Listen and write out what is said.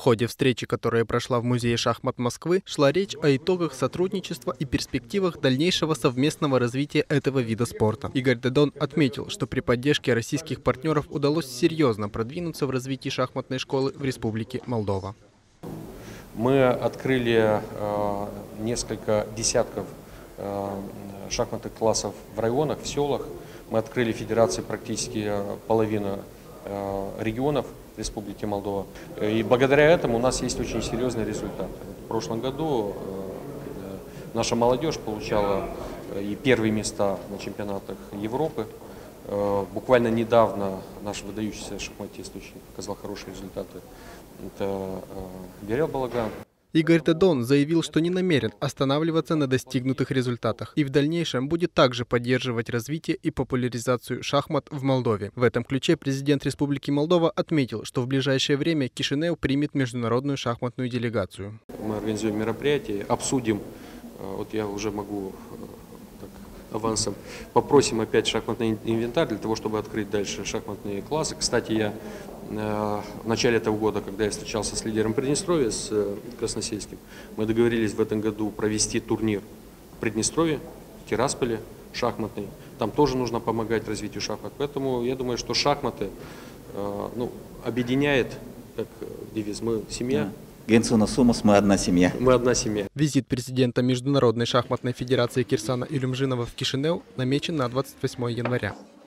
ходе встречи, которая прошла в Музее шахмат Москвы, шла речь о итогах сотрудничества и перспективах дальнейшего совместного развития этого вида спорта. Игорь Додон отметил, что при поддержке российских партнеров удалось серьезно продвинуться в развитии шахматной школы в Республике Молдова. Мы открыли несколько десятков шахматных классов в районах, в селах. Мы открыли федерации практически половину регионов Республики Молдова. И благодаря этому у нас есть очень серьезный результат. В прошлом году наша молодежь получала и первые места на чемпионатах Европы. Буквально недавно наш выдающийся шахматист очень показал хорошие результаты. Это Берел Балаган. Игорь Додон заявил, что не намерен останавливаться на достигнутых результатах и в дальнейшем будет также поддерживать развитие и популяризацию шахмат в Молдове. В этом ключе президент Республики Молдова отметил, что в ближайшее время Кишинев примет международную шахматную делегацию. Мы организуем мероприятие, обсудим, вот я уже могу так, авансом, попросим опять шахматный инвентарь для того, чтобы открыть дальше шахматные классы. Кстати, я в начале этого года, когда я встречался с лидером Приднестровья, с Красносельским, мы договорились в этом году провести турнир в Приднестровье, в Тирасполе, шахматный. Там тоже нужно помогать развитию шахмат. Поэтому я думаю, что шахматы объединяет, как девиз, мы семья. Генсуна Сумус, мы одна семья. Мы одна семья. Визит президента Международной шахматной федерации Кирсана Илюмжинова в Кишинев намечен на 28 января.